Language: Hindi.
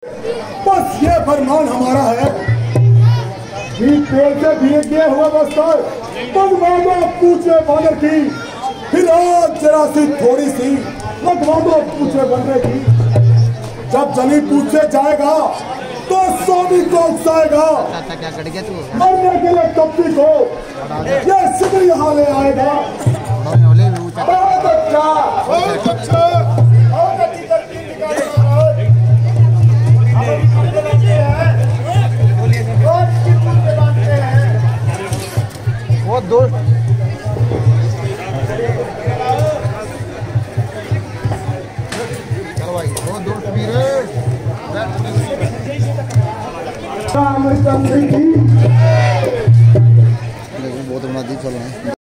बस ये फरमान हमारा है कि तेल से भीग गया हुआ बस्तर बनवा दो पूछे बानर की, फिर आज जरा सी थोड़ी सी लगवा दो पूछे बनने की। जब जनी पूछे जाएगा तो सोनी को उकसाएगा, मरने के लिए कप्पी को ये सिद्ध यहाँ ले आएगा। बहुत अच्छा, बहुत अच्छा, बहुत अच्छी तरकीब निकाली। वो दोस्त वो दोस्त भी बहुत बना दी चलो।